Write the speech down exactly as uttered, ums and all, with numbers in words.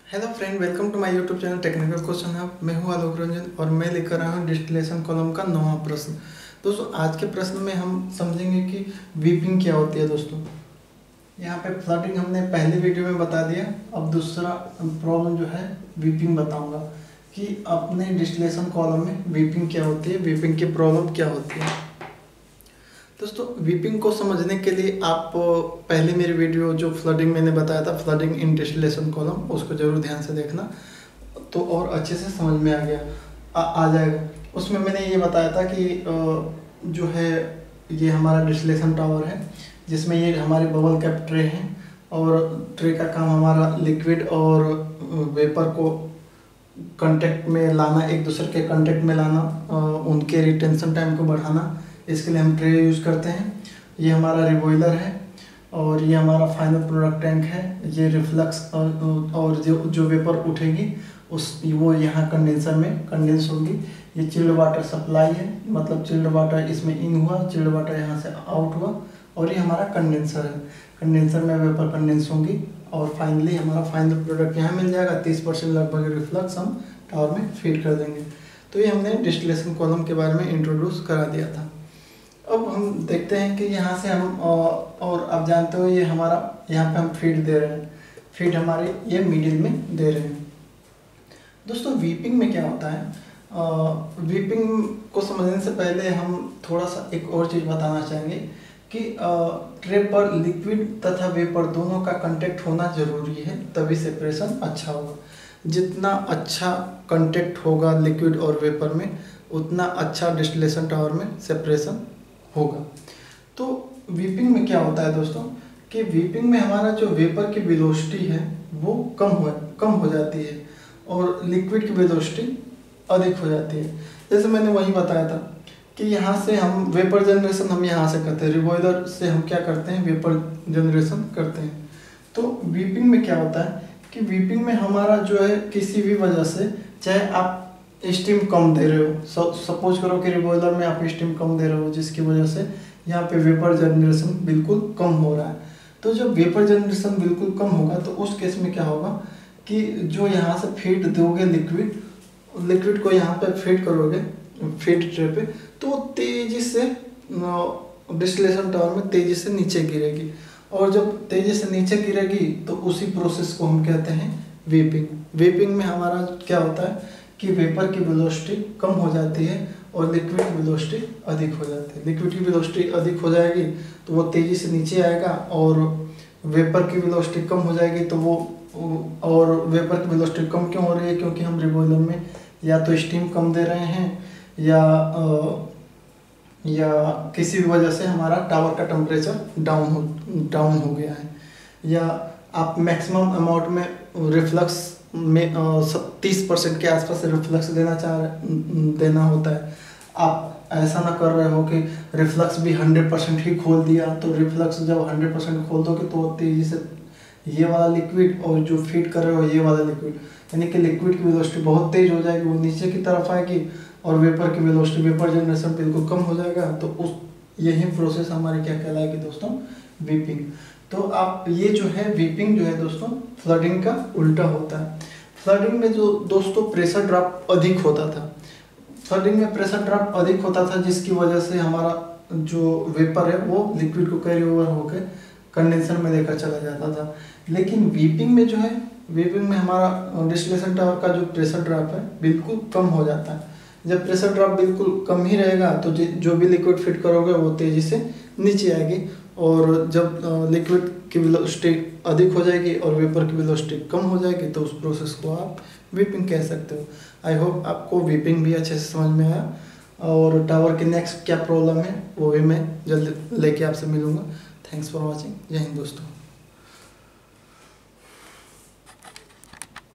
Hello friend, welcome to my YouTube channel technical question hub. मैं हूं आलोक रंजन और मैं लेकर आया हूं डिस्टिलेशन कॉलम का नौवां प्रश्न। दोस्तों, आज के प्रश्न में हम समझेंगे कि वीपिंग क्या होती है। दोस्तों, यहाँ पे फ्लडिंग हमने पहले वीडियो में बता दिया। अब दूसरा प्रॉब्लम जो है वीपिंग बताऊंगा कि अपने डिस्टिलेशन कॉलम में वीपिंग क्या होती है, वीपिंग की प्रॉब्लम क्या होती है। दोस्तों, वीपिंग को समझने के लिए आप पहले मेरी वीडियो जो फ्लडिंग मैंने बताया था, फ्लडिंग इन डिस्टिलेशन कॉलम, उसको जरूर ध्यान से देखना तो और अच्छे से समझ में आ गया आ, आ जाएगा। उसमें मैंने ये बताया था कि जो है ये हमारा डिस्टिलेशन टावर है, जिसमें ये हमारे बबल कैप ट्रे हैं और ट्रे का काम हमारा लिक्विड और वेपर को कांटेक्ट में लाना, एक दूसरे के कांटेक्ट में लाना, उनके रिटेंशन टाइम को बढ़ाना। इसके लिए हम ट्रे यूज़ करते हैं। ये हमारा रिबॉइलर है और ये हमारा फाइनल प्रोडक्ट टैंक है। ये रिफ्लक्स और जो जो वेपर उठेगी उस वो यहाँ कंडेंसर में कंडेंस होगी। ये चिल्ड वाटर सप्लाई है, मतलब चिल्ड वाटर इसमें इन हुआ, चिल्ड वाटर यहाँ से आउट हुआ और ये हमारा कंडेंसर है। कंडेंसर में वेपर कंडेंस होंगी और फाइनली हमारा फाइनल प्रोडक्ट यहाँ मिल जाएगा। तीस परसेंट लगभग रिफ्लक्स हम टावर में फीड कर देंगे। तो ये हमने डिस्टिलेशन कॉलम के बारे में इंट्रोड्यूस करा दिया था। अब हम देखते हैं कि यहाँ से हम और आप जानते हो ये हमारा यहाँ पे हम फीड दे रहे हैं, फीड हमारे ये मिडिल में दे रहे हैं। दोस्तों, वीपिंग में क्या होता है, वीपिंग को समझने से पहले हम थोड़ा सा एक और चीज़ बताना चाहेंगे कि ट्रे पर लिक्विड तथा वेपर दोनों का कांटेक्ट होना जरूरी है, तभी सेपरेशन अच्छा होगा। जितना अच्छा कांटेक्ट होगा लिक्विड और वेपर में, उतना अच्छा डिस्टिलेशन टावर में सेपरेशन होगा। तो वीपिंग में क्या होता है दोस्तों कि वीपिंग में हमारा जो वेपर की वेलोसिटी है वो कम हो कम हो जाती है और लिक्विड की वेलोसिटी अधिक हो जाती है। जैसे मैंने वही बताया था कि यहाँ से हम वेपर जनरेशन हम यहाँ से करते हैं, रिबॉइलर से हम क्या करते हैं, वेपर जनरेशन करते हैं। तो वीपिंग में क्या होता है कि वीपिंग में हमारा जो है किसी भी वजह से, चाहे आप स्टीम कम दे रहे हो, सपोज करो कि रिबॉइलर में आप स्टीम कम दे रहे हो जिसकी वजह से यहाँ पे वेपर जनरेशन बिल्कुल कम हो रहा है। तो जब वेपर जनरेशन बिल्कुल कम होगा तो उस केस में क्या होगा कि जो यहाँ से फीड दोगे लिक्विड लिक्विड को यहाँ पे फीड करोगे फीड ट्रे पे, तो तेजी से डिस्टिलेशन टावर में तेजी से नीचे गिरेगी और जब तेजी से नीचे गिरेगी तो उसी प्रोसेस को हम कहते हैं वीपिंग। वीपिंग में हमारा क्या होता है कि वेपर की वेलोसिटी कम हो जाती है और लिक्विड की वेलोसिटी अधिक हो जाती है। लिक्विड की वेलोसिटी अधिक हो जाएगी तो वो तेज़ी से नीचे आएगा और वेपर की वेलोसिटी कम हो जाएगी तो वो और वेपर की वेलोसिटी कम क्यों हो रही है, क्योंकि हम रिबॉइलर में या तो स्टीम कम दे रहे हैं या या किसी भी वजह से हमारा टावर का टेम्परेचर डाउन हो डाउन हो गया है, या आप मैक्सिमम अमाउंट में रिफ्लक्स में तीस परसेंट के आसपास रिफ्लक्स देना चाह देना होता है। आप ऐसा ना कर रहे हो कि रिफ्लक्स भी हंड्रेड परसेंट ही खोल दिया, तो रिफ्लक्स जब हंड्रेड परसेंट खोल दोगे तो तेज़ी से ये वाला लिक्विड और जो फीड कर रहे हो ये वाला लिक्विड, यानी कि लिक्विड की वेलोसिटी बहुत तेज हो जाएगी, वो नीचे की तरफ आएगी और वेपर की वेलोसिटी, वेपर जनरेशन बिल्कुल कम हो जाएगा। तो उस यही प्रोसेस हमारी क्या कहलाएगी दोस्तों, वीपिंग। तो आप ये जो है वीपिंग जो है दोस्तों फ्लडिंग का उल्टा होता है। फ्लडिंग में जो दोस्तों प्रेशर ड्रॉप अधिक होता था, फ्लडिंग में प्रेशर ड्रॉप अधिक होता था जिसकी वजह से हमारा जो वेपर है वो लिक्विड को कैरी ओवर होकर कंडेंसर में लेकर चला जाता था। लेकिन वीपिंग में जो है, वीपिंग में हमारा डिस्टिलेशन टावर का जो प्रेशर ड्रॉप है बिल्कुल कम हो जाता है। जब प्रेशर ड्रॉप बिल्कुल कम ही रहेगा तो जो भी लिक्विड फिट करोगे वो तेज़ी से नीचे आएगी और जब लिक्विड की वेलोसिटी अधिक हो जाएगी और वेपर की वेलोसिटी कम हो जाएगी तो उस प्रोसेस को आप वीपिंग कह सकते हो। आई होप आपको वीपिंग भी अच्छे से समझ में आया और टावर की नेक्स्ट क्या प्रॉब्लम है वो भी मैं जल्द लेके आपसे मिलूँगा। Thanks for watching. जय हिंद दोस्तों।